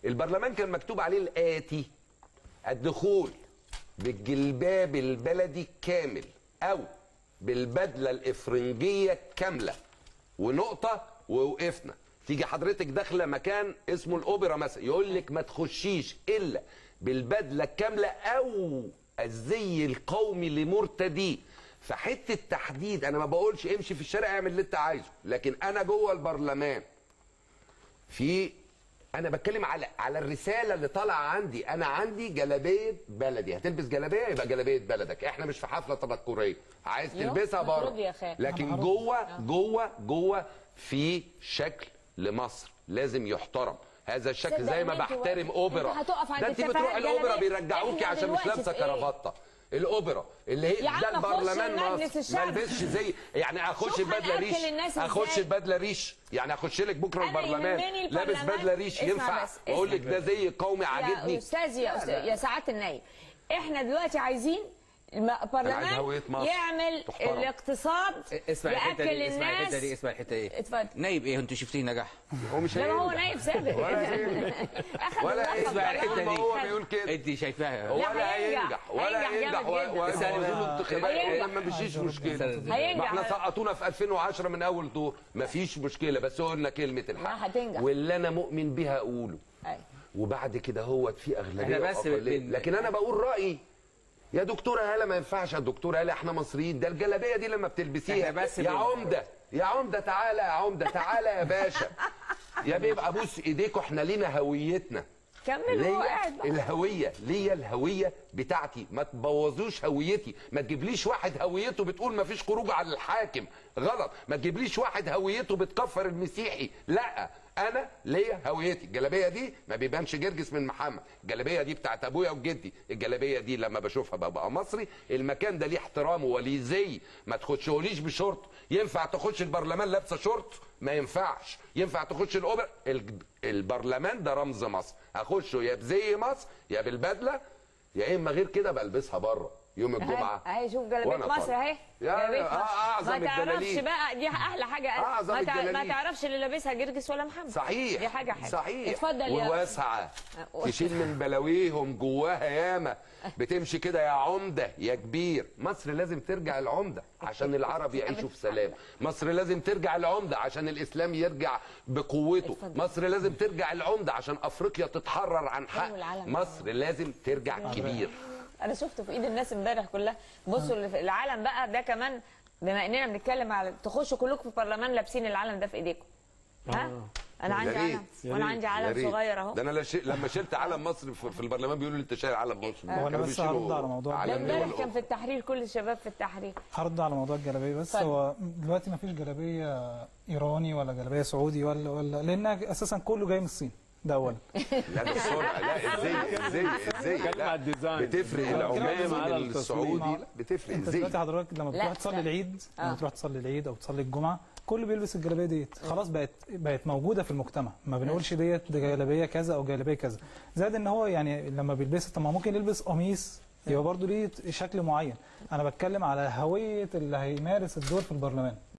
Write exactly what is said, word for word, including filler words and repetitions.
البرلمان كان مكتوب عليه الآتي: الدخول بالجلباب البلدي الكامل أو بالبدلة الإفرنجية كاملة، ونقطة ووقفنا. تيجي حضرتك داخلة مكان اسمه الأوبرا مثلا، يقول لك ما تخشيش إلا بالبدلة الكاملة أو الزي القومي لمرتديه. فحته تحديد، انا ما بقولش امشي في الشارع اعمل اللي انت عايزه، لكن انا جوه البرلمان في انا بتكلم على على الرساله اللي طالعه عندي. انا عندي جلابيه بلدي، هتلبس جلابيه يبقى جلابيه بلدك. احنا مش في حفله تنكريه عايز تلبسها بره، لكن جوه جوه جوه في شكل لمصر لازم يحترم. هذا الشكل زي ما بحترم اوبرا. ده انت بتروح الاوبرا بيرجعوكي عشان مش لابسه كرافته. الاوبرا اللي هي ده البرلمان مصر، ما البسش زي يعني اخش بدله ريش، اخش بدله ريش يعني اخش لك بكره البرلمان لابس بدله ريش ينفع؟ واقول لك ده زي قومي عاجبني يا استاذ يا استاذ يا سعاده النايب، احنا دلوقتي عايزين البرلمان يعمل الاقتصاد، اسمع الحته دي، اسمع الحته دي، اسمع الحته دي. اتفضل. نايب ايه انت شفتيه نجح؟ هو مش لا هو نايب سابق ولا اسمع الحته دي، هو بيقول كده انت شايفاها ولا هينجح ولا هينجح ولا هينزلوا انتخابات، ما فيش مشكله. ما احنا سقطونا في ألفين وعشرة من اول دور، ما فيش مشكله، بس قلنا كلمه الحق واللي انا مؤمن بيها اقوله. وبعد كده هو في اغلبيه واقليه، لكن انا بقول رايي. يا دكتوره هاله ما ينفعش، يا دكتوره هاله احنا مصريين، ده الجلابيه دي لما بتلبسيها بس يا عمده يا عمده تعالى يا عمده تعالى يا باشا يا بيبقى ابوس ايديكوا، احنا لينا هويتنا. كمل هو قاعد بقى. الهويه ليا، الهويه بتاعتي، ما تبوظوش هويتي. ما تجيبليش واحد هويته بتقول ما فيش خروج على الحاكم، غلط. ما تجيبليش واحد هويته بتكفر المسيحي، لا. انا ليا هويتي. الجلابيه دي ما بيبانش جرجس من محمد، الجلابيه دي بتاعت ابويا وجدي. الجلابيه دي لما بشوفها ببقى مصري. المكان ده ليه احترامه وليه زي. ما تخشوليش بشورت. ينفع تخش البرلمان لابسه شورت؟ ما ينفعش. ينفع تخش الاوبرا؟ البرلمان ده رمز مصر، هخشه يا بزي مصر يا بالبدله، يا اما غير كده بلبسها بره يوم الجمعه. اهي شوف جلابيه مصر اهي، جلابيه مصر. ما تعرفش بقى، دي احلى حاجه. أعظم ما, تع... ما تعرفش اللي لابسها جرجس ولا محمد. صحيح، دي حاجه حلوه. صحيح. اتفضل يا وواسعه تشيل من بلاويهم جواها ياما. بتمشي كده يا عمده يا كبير. مصر لازم ترجع العمده عشان العرب يعيشوا في سلام. مصر لازم ترجع العمده عشان الاسلام يرجع بقوته. مصر لازم ترجع العمده عشان افريقيا تتحرر عن حق. مصر لازم ترجع كبير. انا شفته في ايد الناس امبارح كلها. بصوا العلم بقى ده كمان، بما اننا بنتكلم على تخشوا كلكم في البرلمان لابسين العلم ده في ايديكم. ها؟ انا عندي علم وانا عندي علم صغير اهو. ده انا لما شلت علم مصر في البرلمان بيقولوا لي انت شايل علم مصر. هو انا بس هرد على موضوع ده امبارح كان في التحرير، كل الشباب في التحرير. هرد على موضوع الجلابيه بس. هو دلوقتي ما فيش جلابيه ايراني ولا جلابيه سعودي ولا ولا لان اساسا كله جاي من الصين. ده اولا. لا ده السرعه، لا ازاي ازاي ازاي لا بتفرق العمال السعودي، لا بتفرق. انت دلوقتي حضرتك لما بتروح تصلي العيد، لما تروح تصلي العيد او تصلي الجمعه، كله بيلبس الجلابيه ديت. خلاص بقت بقت موجوده في المجتمع، ما بنقولش ديت جلابيه كذا او جلابيه كذا. زائد ان هو يعني لما بيلبسها، طب ما ممكن يلبس قميص يبقى برضه ليه شكل معين. انا بتكلم على هويه اللي هيمارس الدور في البرلمان.